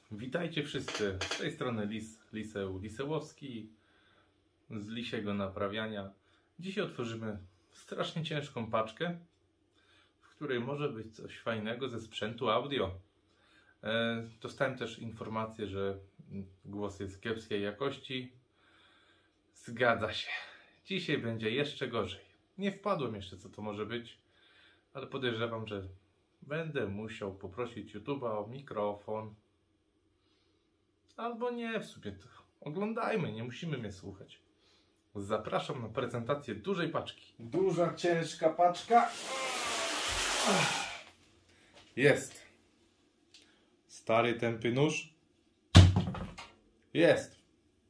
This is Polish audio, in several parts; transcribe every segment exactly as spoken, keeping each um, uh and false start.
Witajcie wszyscy, z tej strony Lis, Liseł Lisełowski z Lisiego Naprawiania. Dzisiaj otworzymy strasznie ciężką paczkę, w której może być coś fajnego ze sprzętu audio. E, dostałem też informację, że głos jest kiepskiej jakości. Zgadza się, dzisiaj będzie jeszcze gorzej. Nie wpadłem jeszcze, co to może być, ale podejrzewam, że będę musiał poprosić YouTube'a o mikrofon. Albo nie, w sumie to oglądajmy, nie musimy mnie słuchać. Zapraszam na prezentację dużej paczki. Duża, ciężka paczka. Jest. Stary, tępy nóż. Jest.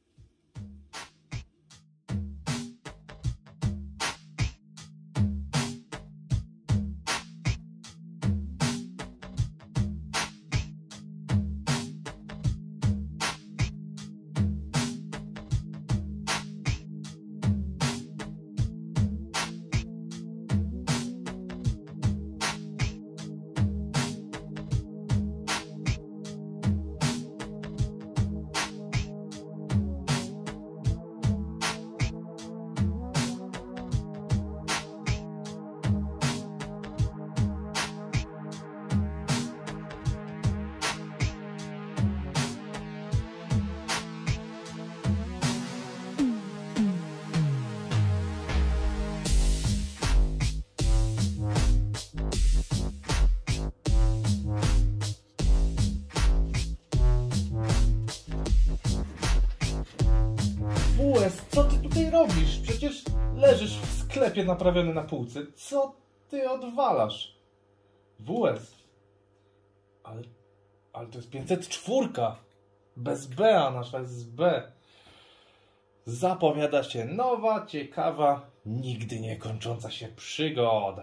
W S, co ty tutaj robisz? Przecież leżysz w sklepie naprawiony na półce. Co ty odwalasz? W S. Ale, ale to jest pięćset cztery. Bez B, a nasza jest z B. Zapowiada się nowa, ciekawa, nigdy nie kończąca się przygoda.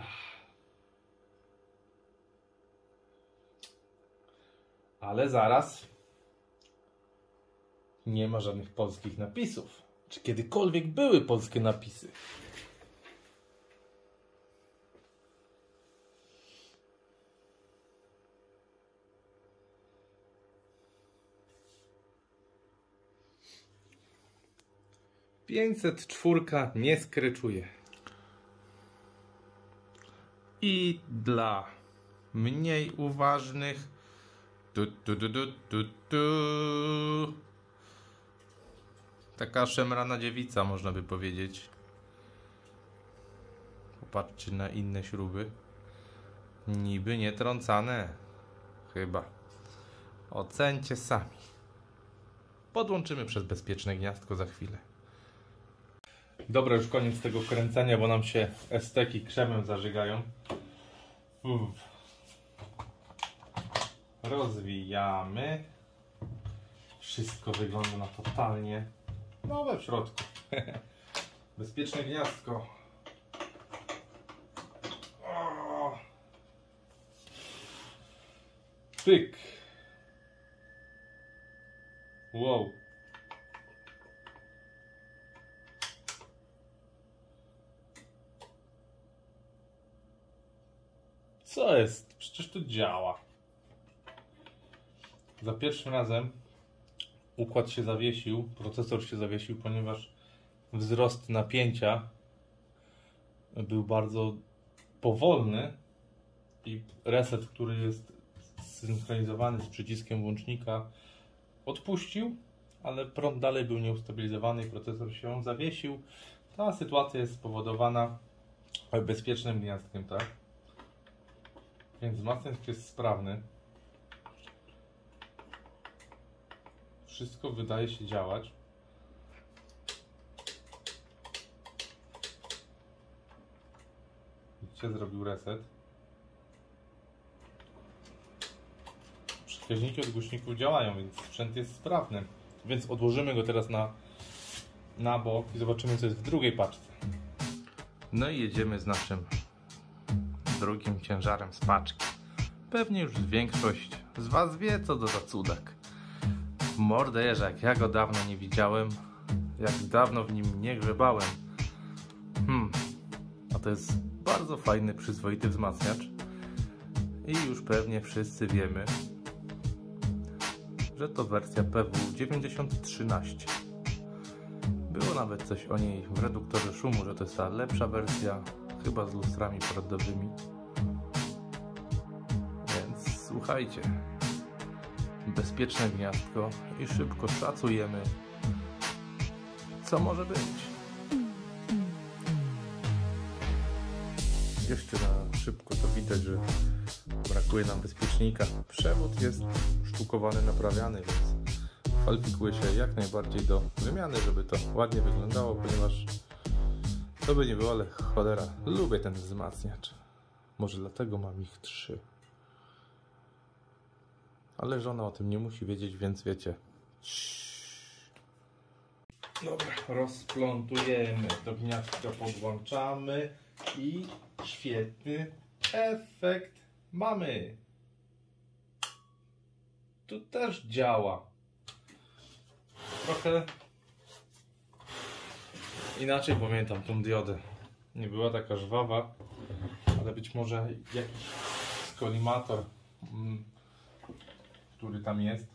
Ale zaraz. Nie ma żadnych polskich napisów. Czy kiedykolwiek były polskie napisy? pięćset cztery nie skreczuje. I dla mniej uważnych tu, tu, tu, tu, tu, tu. Taka szemrana dziewica, można by powiedzieć. Popatrzcie na inne śruby. Niby nietrącane. Chyba. Ocencie sami. Podłączymy przez bezpieczne gniazdko za chwilę. Dobra, już koniec tego kręcenia, bo nam się esteki krzemem zażygają. Uff. Rozwijamy. Wszystko wygląda na totalnie nowe w środku. Bezpieczne gniazdko. O! Pyk. Wow. Co jest? Przecież to działa. Za pierwszym razem układ się zawiesił, procesor się zawiesił, ponieważ wzrost napięcia był bardzo powolny i reset, który jest zsynchronizowany z przyciskiem włącznika, odpuścił, ale prąd dalej był nieustabilizowany i procesor się zawiesił. Ta sytuacja jest spowodowana bezpiecznym gniazdkiem, tak? Więc wzmacniacz jest sprawny. Wszystko wydaje się działać. Widzicie, zrobił reset. Przekaźniki od głośników działają, więc sprzęt jest sprawny. Więc odłożymy go teraz na, na bok i zobaczymy, co jest w drugiej paczce. No i jedziemy z naszym drugim ciężarem z paczki. Pewnie już większość z Was wie, co to za cudak. Morderze, jak ja go dawno nie widziałem, jak dawno w nim nie grzebałem. Hmm, a to jest bardzo fajny, przyzwoity wzmacniacz. I już pewnie wszyscy wiemy, że to wersja P W dziewięćdziesiąt trzynaście. Było nawet coś o niej w reduktorze szumu, że to jest ta lepsza wersja, chyba z lustrami prodowymi. Więc słuchajcie, bezpieczne gniazdko i szybko szacujemy, co może być. Jeszcze na szybko to widać, że brakuje nam bezpiecznika. Przewód jest sztukowany, naprawiany, więc kwalifikuje się jak najbardziej do wymiany, żeby to ładnie wyglądało, ponieważ to by nie było, ale cholera, lubię ten wzmacniacz. Może dlatego mam ich trzy. Ale żona o tym nie musi wiedzieć, więc wiecie. Dobra, rozplątujemy, do gniazdka podłączamy i świetny efekt mamy. Tu też działa. Trochę inaczej pamiętam tą diodę. Nie była taka żwawa, ale być może jakiś skolimator, mm, który tam jest.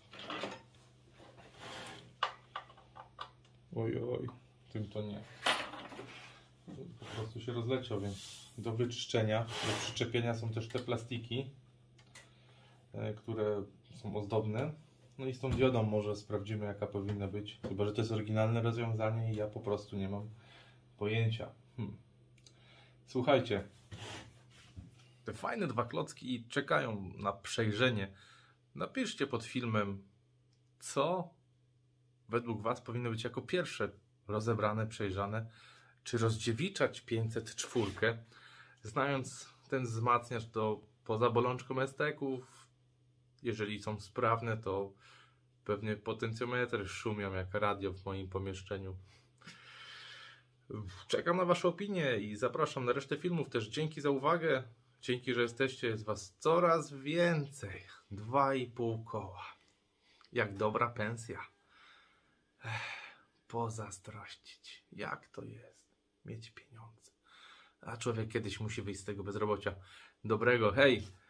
Oj, oj, tym to nie. Po prostu się rozleciał, więc do wyczyszczenia, do przyczepienia są też te plastiki, które są ozdobne. No i z tą diodą może sprawdzimy, jaka powinna być. Chyba że to jest oryginalne rozwiązanie i ja po prostu nie mam pojęcia. Hmm. Słuchajcie, te fajne dwa klocki czekają na przejrzenie. Napiszcie pod filmem, co według Was powinno być jako pierwsze rozebrane, przejrzane. Czy rozdziewiczać pięćset cztery, znając ten wzmacniacz, to poza bolączką esteków, jeżeli są sprawne, to pewnie potencjometry szumią jak radio w moim pomieszczeniu. Czekam na Wasze opinie i zapraszam na resztę filmów. Też dzięki za uwagę. Dzięki, że jesteście. Jest Was coraz więcej. Dwa i pół koła. Jak dobra pensja. Ech, pozazdrościć. Jak to jest mieć pieniądze. A człowiek kiedyś musi wyjść z tego bezrobocia. Dobrego. Hej!